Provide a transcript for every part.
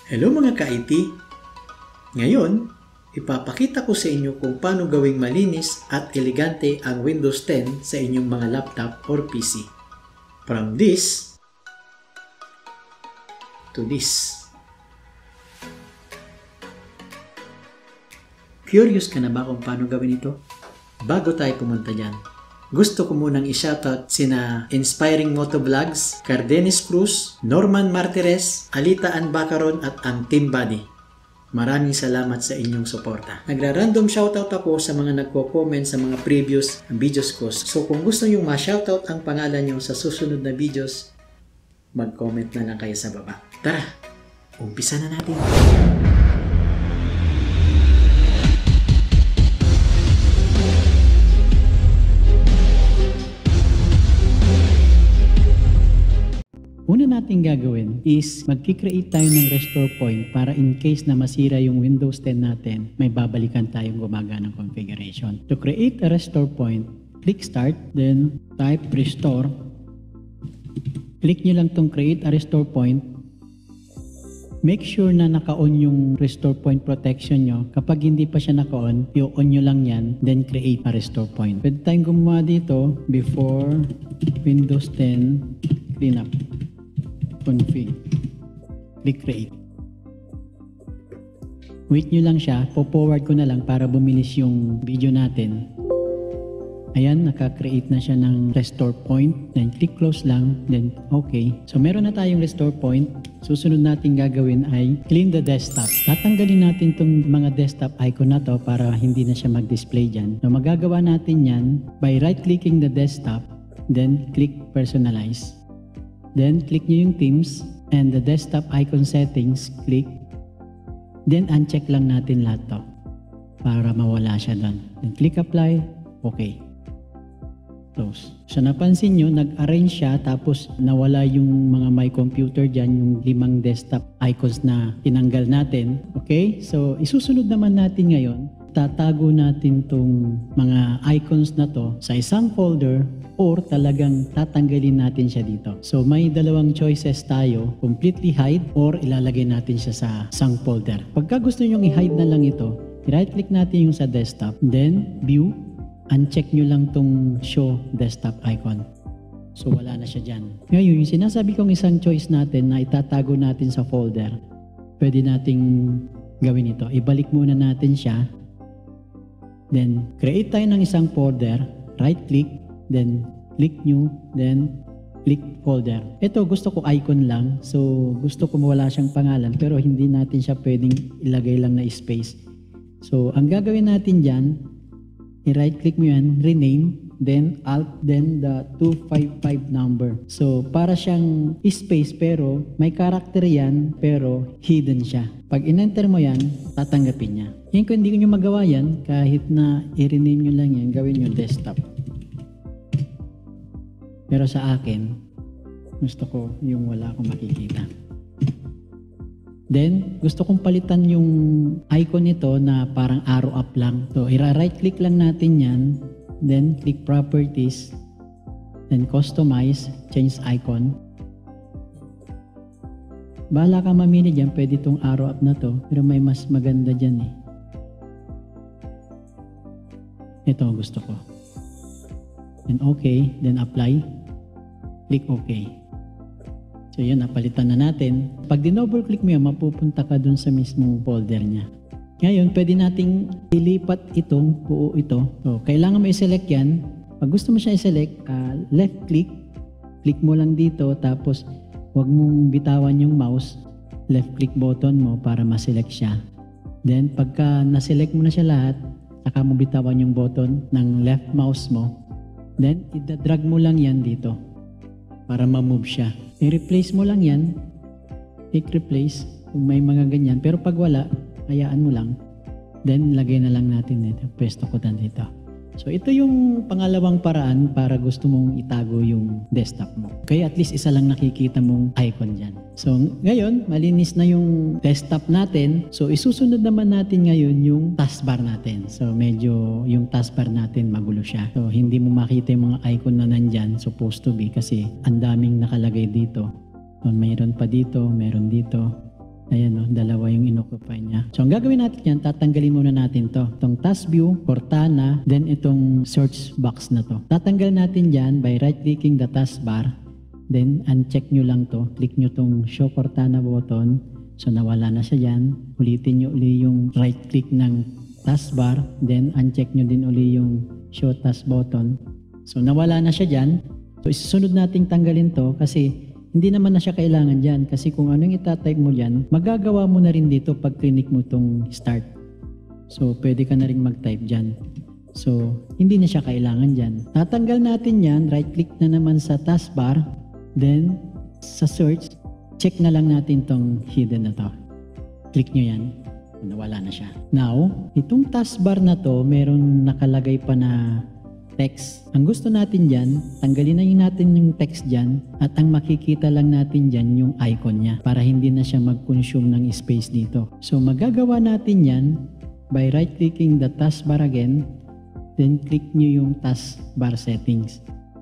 Hello mga ka-IT! Ngayon, ipapakita ko sa inyo kung paano gawing malinis at elegante ang Windows 10 sa inyong mga laptop or PC. From this to this. Curious ka na ba kung paano gawin ito? Bago tayo pumunta dyan, gusto ko munang i-shoutout sina Inspiring Motovlogs, Cardenis Cruz, Norman Martires, Alita Ann Bacaron at ang Team Buddy. Maraming salamat sa inyong suporta. Nagra-random shoutout ako sa mga nagko-comment sa mga previous videos ko. So kung gusto nyo ma-shoutout ang pangalan nyo sa susunod na videos, mag-comment na lang kayo sa baba. Tara, umpisa na natin. Una natin gagawin is magkikreate tayo ng restore point para in case na masira yung Windows 10 natin, may babalikan tayong gumaganang configuration. To create a restore point, click start, then type restore. Click nyo lang tong create a restore point. Make sure na naka-on yung restore point protection nyo. Kapag hindi pa siya naka-on, i-on nyo lang yan, then create a restore point. Pwede tayong gumawa dito, before Windows 10 cleanup. Config. Click create. Wait nyo lang siya. Po-forward ko na lang para bumilis yung video natin. Ayan, naka-create na siya ng restore point. Then click close lang. Then okay. So meron na tayong restore point. Susunod natin gagawin ay clean the desktop. Tatanggalin natin itong mga desktop icon na to para hindi na siya mag-display dyan. So magagawa natin yan by right-clicking the desktop. Then click personalize. Then, click nyo yung Teams and the desktop icon settings, click. Then, uncheck lang natin lahat to para mawala siya doon. Then, click apply, okay. Close. So, napansin nyo, nag-arrange siya tapos nawala yung mga my computer dyan, yung 5 desktop icons na tinanggal natin. Okay? So, isusunod naman natin ngayon, tatago natin tong mga icons na to sa isang folder or talagang tatanggalin natin siya dito. So may dalawang choices tayo, completely hide or ilalagay natin siya sa isang folder. Pagka gusto nyo i-hide na lang ito, i-right click natin yung sa desktop, then view, uncheck nyo lang tong show desktop icon. So wala na siya dyan. Ngayon, yung sinasabi kong isang choice natin na itatago natin sa folder, pwede nating gawin ito. Ibalik muna natin siya. Then, create tayo ng isang folder, right-click, then click new, then click folder. Ito, gusto ko icon lang. So, gusto ko mawala siyang pangalan, pero hindi natin siya pwedeng ilagay lang na space. So, ang gagawin natin dyan, i-right-click mo yan, rename, then alt, then the 255 number. So, para siyang space, pero may character yan, pero hidden siya. Pag in-enter mo yan, tatanggapin niya. Ngayon kung hindi nyo magawa yan, kahit na i-rename nyo lang yan, gawin nyo desktop. Pero sa akin, gusto ko yung wala akong makikita. Then, gusto kong palitan yung icon nito na parang arrow up lang. So, i-right click lang natin yan, then click properties, then customize, change icon. Bahala ka mamili dyan, pwede itong arrow up na to, pero may mas maganda dyan eh. Ito gusto ko. Then okay, then apply. Click okay. So yun, napalitan na natin. Pag dinouble click mo yan, mapupunta ka dun sa mismong folder niya. Ngayon, pwede nating ilipat itong buo ito. So, kailangan mo i-select yan. Pag gusto mo siya i-select, left click. Click mo lang dito, tapos huwag mong bitawan yung mouse. Left click button mo para ma-select siya. Then, pagka na-select mo na siya lahat, saka mo bitawan yung button ng left mouse mo. Then, i-drag mo lang yan dito para ma-move siya. I-replace mo lang yan. Click replace kung may mga ganyan. Pero pag wala, hayaan mo lang. Then, lagay na lang natin dito. Pwesto ko dito. So, ito yung pangalawang paraan para gusto mong itago yung desktop mo. Okay, at least isa lang nakikita mong icon dyan. So, ngayon, malinis na yung desktop natin. So, isusunod naman natin ngayon yung taskbar natin. So, medyo yung taskbar natin magulo siya. So, hindi mo makita yung mga icon na nandyan, supposed to be, kasi ang daming nakalagay dito. So, mayroon pa dito, meron dito. Ayan o, dalawa yung inoccupy niya. So ang gagawin natin yan, tatanggalin muna natin to. Itong task view, Cortana, then itong search box na to. Tatanggal natin dyan by right-clicking the taskbar. Then uncheck nyo lang to. Click nyo tong show Cortana button. So nawala na siya dyan. Ulitin nyo uli yung right-click ng taskbar. Then uncheck nyo din uli yung show task button. So nawala na siya dyan. So isusunod nating tanggalin to kasi hindi naman na siya kailangan dyan kasi kung anong itatype mo dyan, magagawa mo na rin dito pag click mo itong start. So, pwede ka na rin mag-type dyan. So, hindi na siya kailangan dyan. Tatanggal natin yan, right-click na naman sa taskbar, then sa search, check na lang natin itong hidden na to. Click nyo yan, nawala na siya. Now, itong taskbar na to, meron nakalagay pa na text. Ang gusto natin dyan, tanggalin na natin yung text dyan at ang makikita lang natin dyan yung icon niya para hindi na siya mag-consume ng space dito. So magagawa natin yan by right-clicking the taskbar again, then click nyo yung taskbar settings.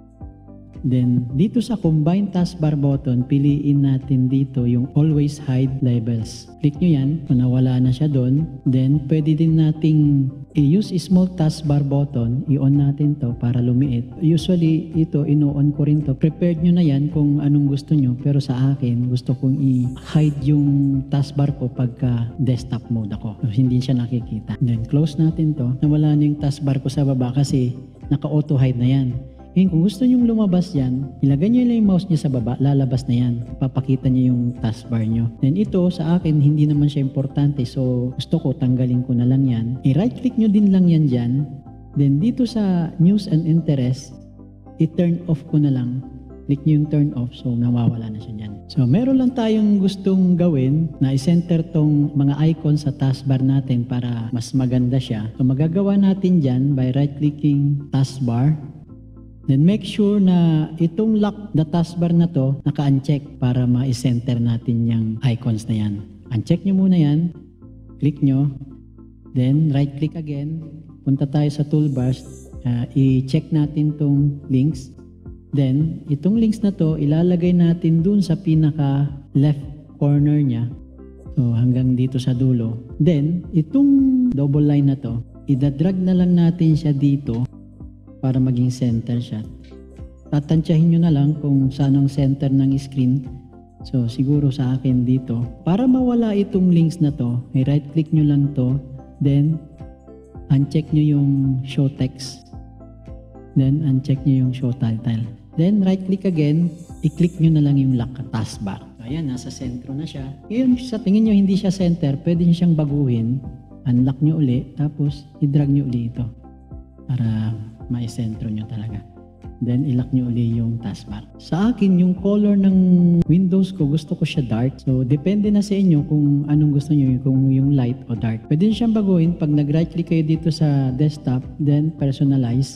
Then dito sa combine taskbar button, piliin natin dito yung always hide labels. Click nyo yan, kung nawala na siya doon. Then pwede din nating i-use small taskbar button, i-on natin to para lumiit. Usually ito, ino-on ko rin to. Prepared nyo na yan kung anong gusto nyo, pero sa akin, gusto kong i-hide yung taskbar ko pagka desktop mode ako. So, hindi siya nakikita. Then close natin to. Nawala na yung taskbar ko sa baba kasi naka-auto hide na yan. Ngayon, kung gusto nyong lumabas yan, ilagay nyo lang yung mouse nyo sa baba, lalabas na yan. Papakita nyo yung taskbar nyo. Then ito, sa akin, hindi naman siya importante. So, gusto ko, tanggalin ko na lang yan. I-right-click nyo din lang yan dyan. Then, dito sa news and interest, i-turn off ko na lang. Click nyo yung turn off, so nawawala na siya dyan. So, meron lang tayong gustong gawin na i-center tong mga icons sa taskbar natin para mas maganda siya. So, magagawa natin dyan by right-clicking taskbar. Then make sure na itong lock the taskbar na to naka-uncheck para ma-center natin yung icons na yan. Uncheck nyo muna yan. Click nyo. Then right click again. Punta tayo sa toolbars. I-check natin tong links. Then itong links na to ilalagay natin dun sa pinaka left corner nya. So hanggang dito sa dulo. Then itong double line na to ida-drag na lang natin siya dito para maging center siya. Tatansyahin nyo na lang kung saan ang center ng screen. So siguro sa akin dito. Para mawala itong links na to, right click nyo lang to, then uncheck nyo yung show text. Then uncheck nyo yung show title. Then right click again, i-click nyo na lang yung lock taskbar. So, ayan, nasa sentro na siya. Ngayon, sa tingin nyo hindi siya center, pwede nyo siyang baguhin. Unlock nyo uli, tapos i-drag nyo uli ito para ma-sentro nyo talaga. Then ilock nyo uli yung taskbar. Sa akin, yung color ng Windows ko, gusto ko siya dark. So depende na sa inyo kung anong gusto nyo, kung yung light o dark. Pwede nyo siyang baguhin pag nag-right click kayo dito sa desktop, then personalize.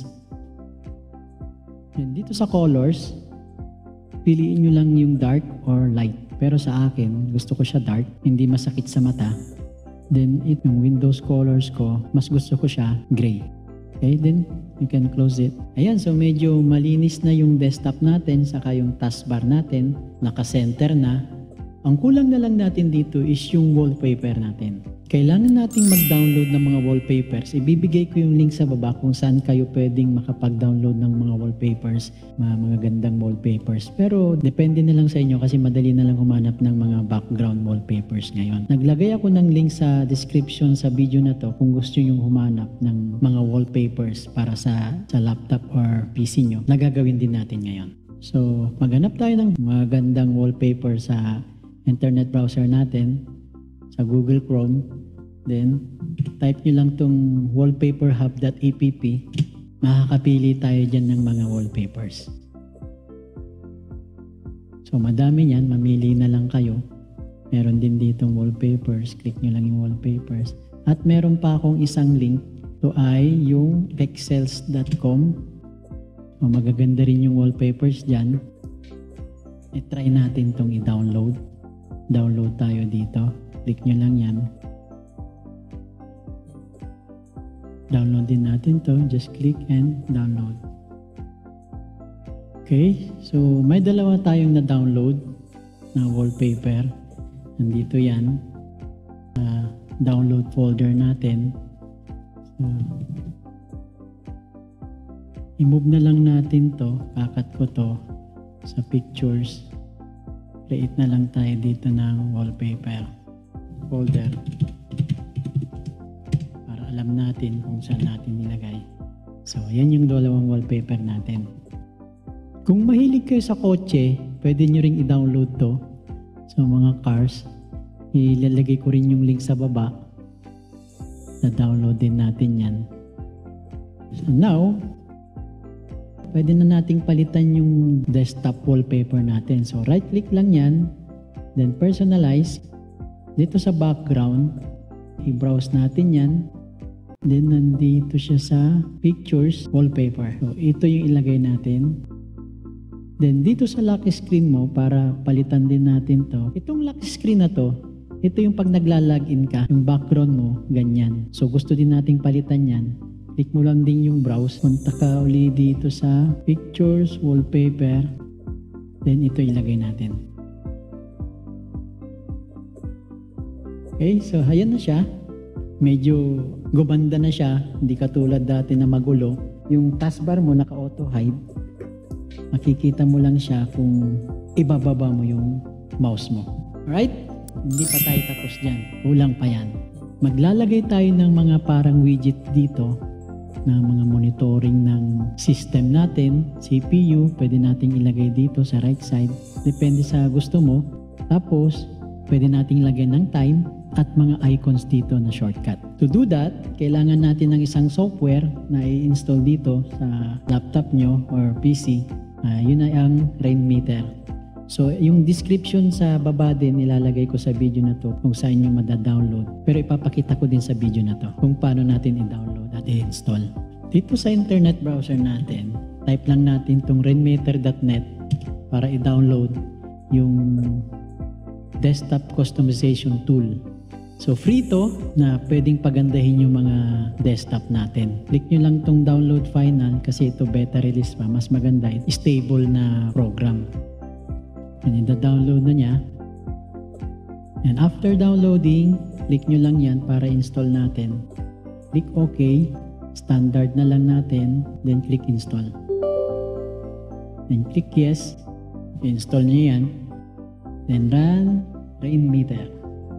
Then dito sa colors, piliin nyo lang yung dark or light. Pero sa akin, gusto ko siya dark, hindi masakit sa mata. Then itong Windows colors ko, mas gusto ko siya gray. Okay, then you can close it. Ayan, so medyo malinis na yung desktop natin, saka yung taskbar natin, naka-center na. Ang kulang na lang natin dito is yung wallpaper natin. Kailangan nating mag-download ng mga wallpapers. Ibibigay ko yung link sa baba kung saan kayo pwedeng makapag-download ng mga wallpapers, mga gandang wallpapers. Pero depende na lang sa inyo kasi madali na lang humanap ng mga background wallpapers ngayon. Naglagay ako ng link sa description sa video na to kung gusto yung humanap ng mga wallpapers para sa laptop or PC nyo. Nagagawin din natin ngayon. So maghanap tayo ng magandang wallpaper sa internet browser natin, sa Google Chrome. Then type nyo lang tong wallpaperhub.app. Makakapili tayo dyan ng mga wallpapers. So madami yan, mamili na lang kayo. Meron din ditong wallpapers, click nyo lang yung wallpapers. At meron pa akong isang link, to ay yung pexels.com. So, magaganda rin yung wallpapers dyan. I-try natin tong i-download. Download tayo dito. Click nyo lang yan. Download din natin to. Just click and download. Okay. So, may dalawa tayong na-download na wallpaper. Nandito yan. Download folder natin. So, i-move na lang natin to. Kakat ko to sa pictures. Create na lang tayo dito ng wallpaper folder para alam natin kung saan natin nilagay. So, yan yung dalawang wallpaper natin. Kung mahilig kayo sa kotse, pwede nyo ring i-download to sa mga cars. Ilalagay ko rin yung link sa baba. Na-download din natin yan. So now, pwede na nating palitan yung desktop wallpaper natin. So right click lang yan, then personalize. Dito sa background, i-browse natin yan. Then nandito siya sa pictures wallpaper. So ito yung ilagay natin. Then dito sa lock screen mo, para palitan din natin to. Itong lock screen na to, ito yung pag nagla-login ka, yung background mo, ganyan. So gusto din nating palitan yan. Click mo lang din yung browse. Punta ka uli dito sa pictures, wallpaper. Then ito ilagay natin. Okay, so ayan na siya. Medyo gumanda na siya. Hindi katulad dati na magulo. Yung taskbar mo naka-auto hide. Makikita mo lang siya kung ibababa mo yung mouse mo. Alright? Hindi pa tayo tapos dyan. Kulang pa yan. Maglalagay tayo ng mga parang widget dito na mga monitoring ng system natin. CPU, pwede nating ilagay dito sa right side. Depende sa gusto mo. Tapos, pwede nating lagyan ng time at mga icons dito na shortcut. To do that, kailangan natin ng isang software na i-install dito sa laptop nyo or PC. Yun ay ang Rainmeter. So, yung description sa baba din ilalagay ko sa video na to kung saan nyo mada-download. Pero ipapakita ko din sa video na to kung paano natin i-download at i-install. Dito sa internet browser natin, type lang natin tong rainmeter.net para i-download yung desktop customization tool. So free to na pwedeng pagandahin yung mga desktop natin. Click nyo lang tong download final kasi ito beta release pa. Mas maganda, stable na program. And i-download na niya. And after downloading, click nyo lang yan para install natin. Click OK. Standard na lang natin. Then click install. Then click yes. Install nyo yan. Then run Rainmeter.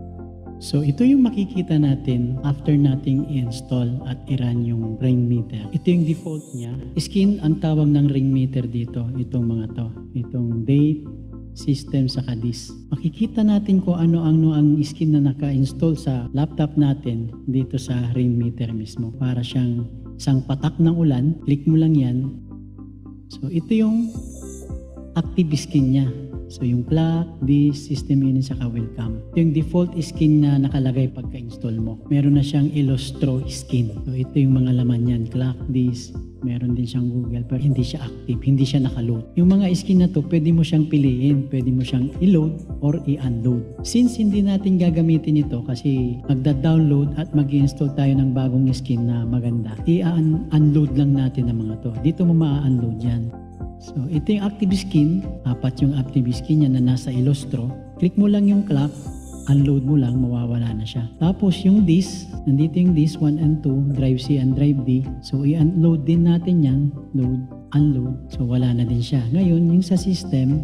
So ito yung makikita natin after nating i-install at i-run yung Rainmeter. Ito yung default niya. Skin ang tawag ng Rainmeter dito. Itong mga to. Itong date, system, saka disk. Makikita natin kung ano ang skin na naka-install sa laptop natin dito sa Rainmeter mismo. Para siyang isang patak ng ulan. Click mo lang yan. So ito yung active skin niya. So yung clock, disk, system unit, saka welcome. Ito yung default skin na nakalagay pagka-install mo. Meron na siyang Illustro skin. So ito yung mga laman yan. Clock, disk, meron din siyang Google pero hindi siya active, hindi siya nakaload. Yung mga skin na to, pwede mo siyang piliin. Pwede mo siyang i-load or i-unload. Since hindi natin gagamitin ito kasi magda-download at mag-install tayo ng bagong skin na maganda, i-unload lang natin ang mga to. Dito mo ma-unload yan. So, ito yung active skin. 4 yung active skin niya na nasa Illustro. Click mo lang yung clock, unload mo lang, mawawala na siya. Tapos yung disk, nandito yung disk 1 and 2, drive C and drive D. So, i-unload din natin yan. Load, unload. So, wala na din siya. Ngayon, yung sa system,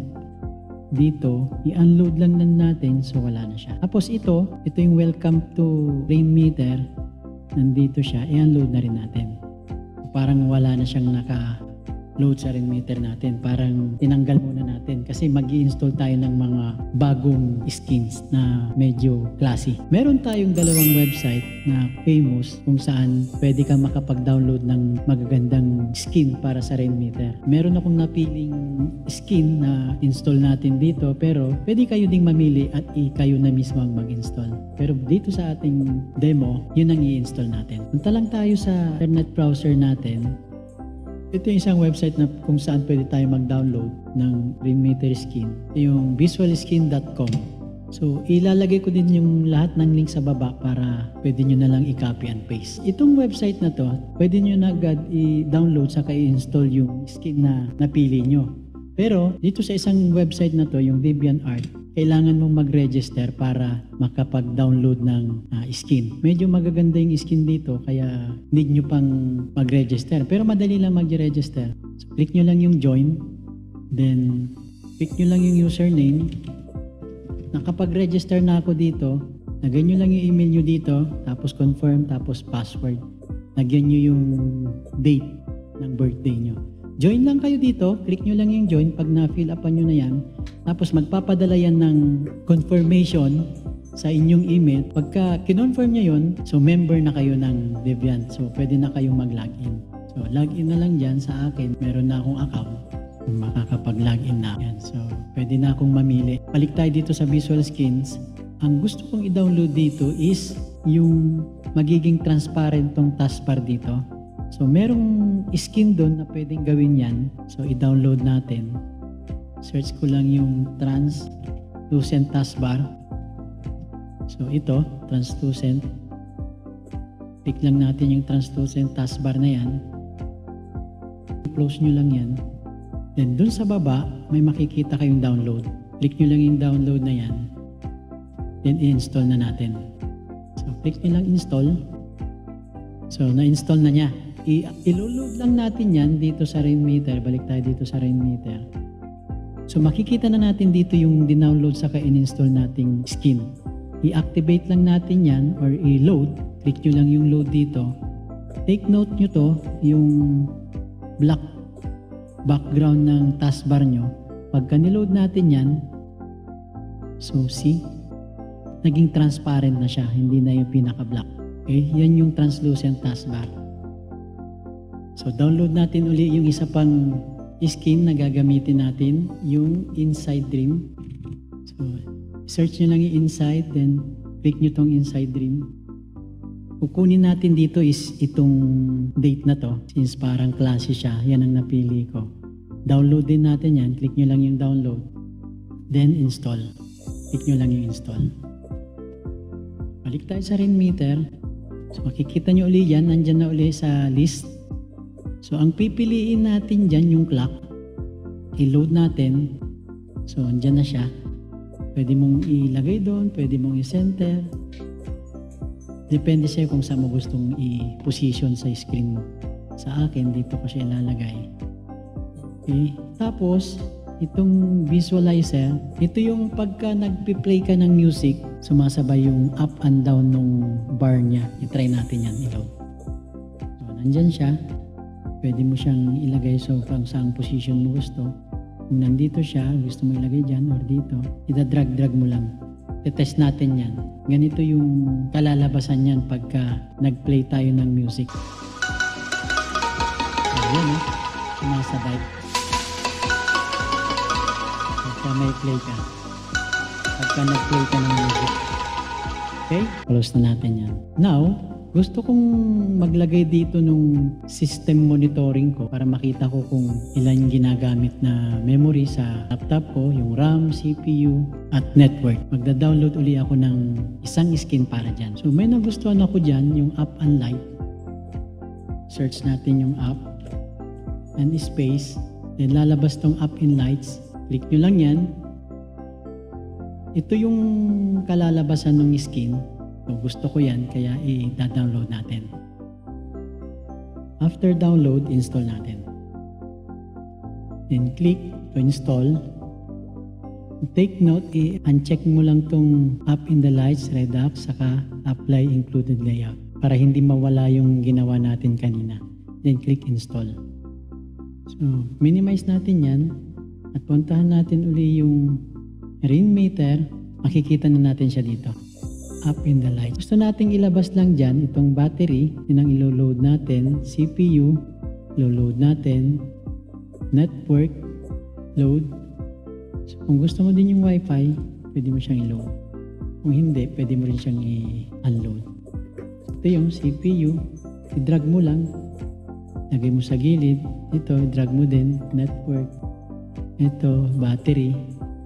dito, i-unload lang natin. So, wala na siya. Tapos ito yung welcome to Rainmeter. Nandito siya, i-unload na rin natin. Parang wala na siyang load sa Rainmeter natin. Parang tinanggal muna natin kasi mag-i-install tayo ng mga bagong skins na medyo classy. Meron tayong dalawang website na famous kung saan pwede kang makapag-download ng magagandang skin para sa Rainmeter. Meron akong napiling skin na install natin dito pero pwede kayo ding mamili at kayo na mismo ang mag-install. Pero dito sa ating demo, yun ang i-install natin. Punta lang tayo sa internet browser natin. Ito yung isang website na kung saan pwede tayo mag-download ng Rainmeter skin. Yung visualskin.com. So, ilalagay ko din yung lahat ng link sa baba para pwede nyo na lang i-copy and paste. Itong website na to, pwede nyo na agad i-download saka i-install yung skin na napili nyo. Pero dito sa isang website na to, yung DeviantArt, kailangan mong mag-register para makapag-download ng skin. Medyo magaganda yung skin dito kaya need nyo pang mag-register. Pero madali lang mag-register. So, click nyo lang yung join. Then, click nyo lang yung username. Nakapag-register na ako dito. Lagyan nyo lang yung email nyo dito. Tapos confirm, tapos password. Lagyan nyo yung date ng birthday nyo. Join lang kayo dito, click nyo lang yung join pag na-fill upan nyo na yan. Tapos magpapadala yan ng confirmation sa inyong email. Pagka kinonfirm nyo yun, so member na kayo ng Deviant. So pwede na kayong mag-login. So login na lang dyan sa akin. Meron na akong account. Makakapag-login na. Yan. So pwede na akong mamili. Balik tayo dito sa Visual Skins. Ang gusto kong i-download dito is yung magiging transparent tong taskbar dito. So, merong skin doon na pwedeng gawin yan. So, i-download natin. Search ko lang yung translucent taskbar. So, ito, translucent. Click lang natin yung translucent taskbar na yan. Close nyo lang yan. Then, dun sa baba, may makikita kayong download. Click nyo lang yung download na yan. Then, i-install na natin. So, click nyo lang install. So, na-install na niya. I-load lang natin yan dito sa Rainmeter. Balik tayo dito sa Rainmeter. So makikita na natin dito yung dinownload saka in-install nating skin. I-activate lang natin yan or i-load. Click nyo lang yung load dito. Take note nyo to, yung black background ng taskbar nyo. Pagka niload natin yan, so see, naging transparent na siya. Hindi na yung pinaka-black. Okay, yan yung translucent taskbar. So, download natin uli yung isa pang skin na gagamitin natin, yung Inside Dream. So, search nyo lang yung Inside, then click nyo tong Inside Dream. Kukunin natin dito is itong date na to, since parang klase siya, yan ang napili ko. Download din natin yan, click nyo lang yung download, then install. Click nyo lang yung install. Balik tayo sa Rainmeter. So, makikita nyo uli yan, nandyan na uli sa list. So, ang pipiliin natin dyan yung clock. I-load natin. So, andyan na siya. Pwede mong ilagay doon, pwede mong i-center. Depende sa'yo kung saan mo gustong i-position sa screen mo. Sa akin, dito ko siya ilalagay. Okay. Tapos, itong visualizer, ito yung pagka nagpi-play ka ng music, sumasabay yung up and down nung bar niya. I-try natin yan, i-load. So, nandyan siya. Pwede mo siyang ilagay so kung saang position mo gusto. Kung nandito siya, gusto mo ilagay dyan or dito, ida-drag-drag mo lang. I-test natin yan. Ganito yung kalalabasan yan pagka nag-play tayo ng music. Ayan o, sumasabay. Pagka may play ka. Pagka nag-play ka ng music. Okay? Close na natin yan. Now, gusto kong maglagay dito nung system monitoring ko para makita ko kung ilan ginagamit na memory sa laptop ko, yung RAM, CPU, at network. Magda-download uli ako ng isang skin para dyan. So may nagustuhan ako dyan, yung app and light. Search natin yung app and space. Then lalabas tong app and lights. Click nyo lang yan. Ito yung kalalabasan ng skin. So, gusto ko yan, kaya i-download natin. After download, install natin. Then click to install. Take note, i-uncheck mo lang tong app in the lights, Redux, saka apply included layout para hindi mawala yung ginawa natin kanina. Then click install. So, minimize natin yan at puntahan natin uli yung Rainmeter. Makikita na natin siya dito. Up in the light. Gusto nating ilabas lang dyan itong battery, yun ang ilo-load natin, CPU, ilo-load natin, network, load. So, kung gusto mo din yung Wi-Fi, pwede mo siyang i-load. Kung hindi, pwede mo rin siyang i-unload. Ito yung CPU, i-drag mo lang, lagay mo sa gilid, ito, i-drag mo din, network, ito, battery.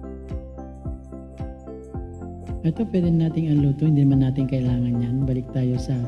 Ito pwede nating unload to, hindi naman natin kailangan yan. Balik tayo sa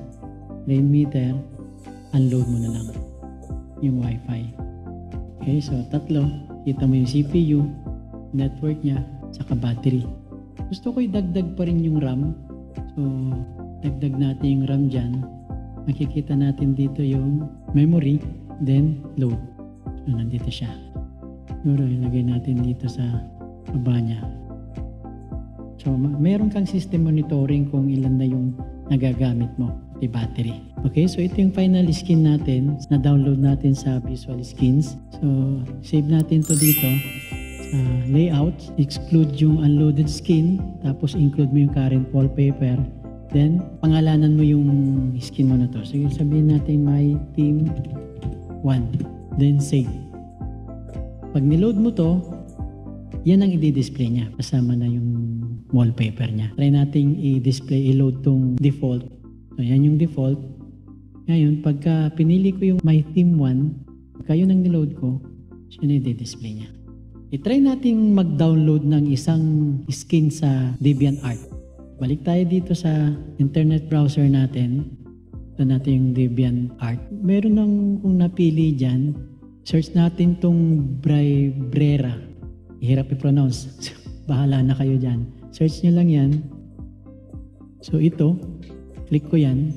Rainmeter, unload mo na lang yung Wi-Fi. Okay, so tatlo. Kita mo yung CPU, network niya, saka battery. Gusto ko idagdag pa rin yung RAM. So, dagdag natin yung RAM dyan. Makikita natin dito yung memory, then load. So, nandito siya. Siguro, ilagay natin dito sa baba niya. So, meron kang system monitoring kung ilan na yung nagagamit mo, the battery. Okay, so ito yung final skin natin. Na-download natin sa Visual Skins. So, save natin to dito. Layout, exclude yung unloaded skin, tapos include mo yung current wallpaper. Then, pangalanan mo yung skin mo na to. So, sabihin natin my team 1. Then, save. Pag niload mo to, yan ang i-display niya. Kasama na yung wallpaper niya. Try natin i-display, i-load tong default. So, yan yung default. Ngayon, pagka pinili ko yung my team 1, pagka yun ang niload ko, siya na i-display niya. I-try natin mag-download ng isang skin sa DeviantArt. Balik tayo dito sa internet browser natin. Ito natin yung DeviantArt. Meron nang kung napili dyan, search natin tong Brera. Hirap i-pronounce. Bahala na kayo dyan. Search nyo lang yan. So ito, click ko yan.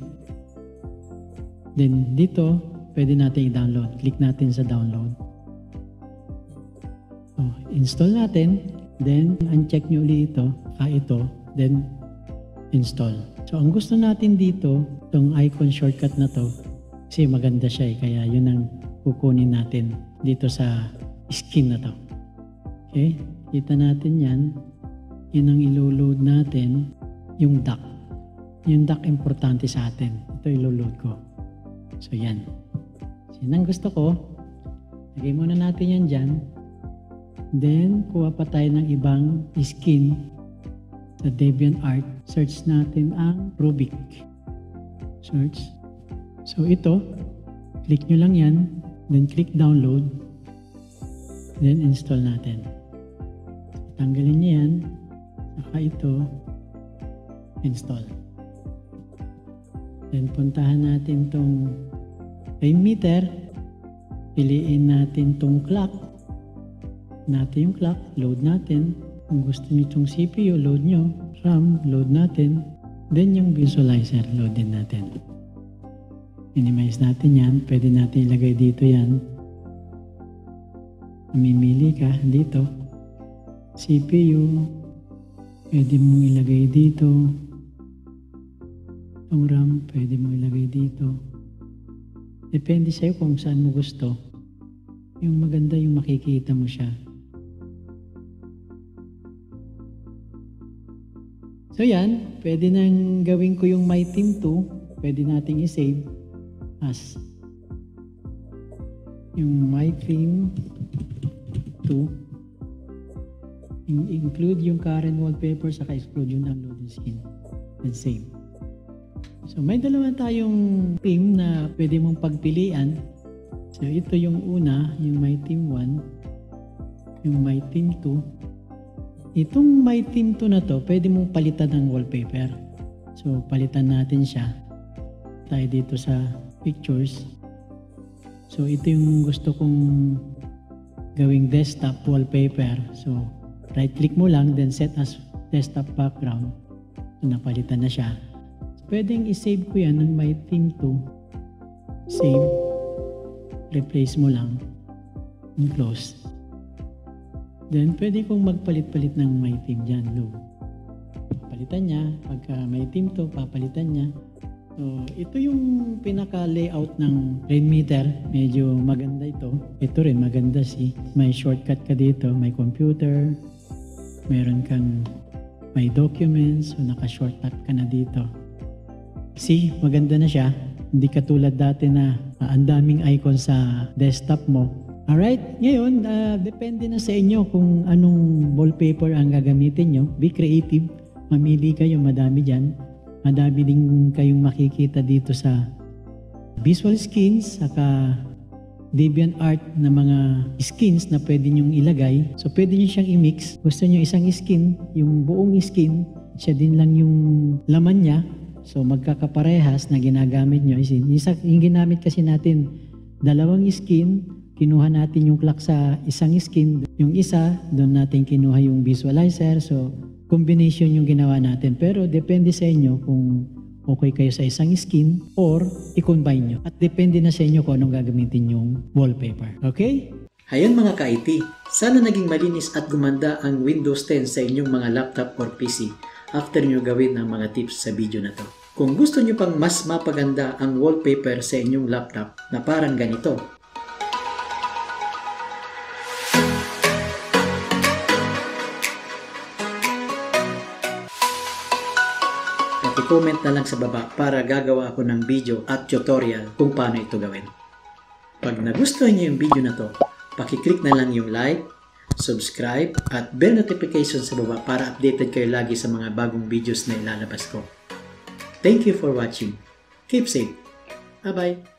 Then dito, pwede natin i-download. Click natin sa download. So, install natin. Then, uncheck nyo ulit ito. Then, install. So, ang gusto natin dito, itong icon shortcut na to, kasi maganda siya kaya yun ang kukunin natin dito sa skin na to. Okay? Kita natin yan. Yun ang ilo-load natin. Yung dock. Yung dock importante sa atin. Ito ilo-load ko. So, yan. So, yun ang gusto ko. Lagay muna natin yan dyan. Then, kuha pa tayo ng ibang skin sa DeviantArt. Search natin ang Rubik. Search. So, ito. Click nyo lang yan. Then, click download. Then, install natin. Tanggalin nyo yan. Saka ito. Install. Then, puntahan natin tong time meter. Piliin natin tong clock. Natin yung clock, load natin. Kung gusto nyo itong CPU, load nyo. RAM, load natin. Then yung visualizer, load din natin. Minimize natin yan. Pwede natin ilagay dito yan. Mamimili ka dito. CPU, pwede mong ilagay dito. Itong RAM, pwede mong ilagay dito. Depende sa'yo kung saan mo gusto. Yung maganda yung makikita mo siya. So yan, pwede nang gawin ko yung my team 2. Pwede nating i-save as yung my team 2. Include yung current wallpaper saka exclude yung downloaded skin. And save. So may dalawa tayong team na pwede mong pagpilian. So ito yung una, yung my team 1, yung my team 2. Itong my team 2 na to, pwede mong palitan ng wallpaper. So, palitan natin siya. Tayo dito sa pictures. So, ito yung gusto kong gawing desktop wallpaper. So, right-click mo lang, then set as desktop background. So, napalitan na siya. So, pwedeng i-save ko yan ng my team 2. Save. Replace mo lang. And close. Then, pwede kong magpalit-palit ng my team dyan, low. Papalitan niya. Pagka my team to, papalitan niya. So, ito yung pinaka-layout ng Rainmeter. Medyo maganda ito. Ito rin, maganda may shortcut ka dito. May computer. Meron kang may documents. So, naka-shortcut ka na dito. See, maganda na siya. Hindi katulad dati na ang daming icon sa desktop mo. Alright, ngayon, depende na sa inyo kung anong wallpaper ang gagamitin nyo. Be creative. Mamili kayo, madami dyan. Madami din kayong makikita dito sa Visual Skins, saka DeviantArt na mga skins na pwede nyong ilagay. So, pwede nyo siyang i-mix. Gusto nyo isang skin, yung buong skin, siya din lang yung laman niya. So, magkakaparehas na ginagamit nyo. Yung ginamit kasi natin, dalawang skin, kinuha natin yung clock sa isang skin, yung isa, doon natin kinuha yung visualizer. So, combination yung ginawa natin. Pero depende sa inyo kung okay kayo sa isang skin or i-combine nyo. At depende na sa inyo kung anong gagamitin yung wallpaper. Okay? Ayun mga ka-IT, sana naging malinis at gumanda ang Windows 10 sa inyong mga laptop or PC after nyo gawin ang mga tips sa video na to. Kung gusto nyo pang mas mapaganda ang wallpaper sa inyong laptop na parang ganito, i-comment na lang sa baba para gagawa ako ng video at tutorial kung paano ito gawin. Pag nagustuhan niyo yung video na to, pakiclick na lang yung like, subscribe, at bell notification sa baba para updated kayo lagi sa mga bagong videos na ilalabas ko. Thank you for watching. Keep safe. Bye-bye.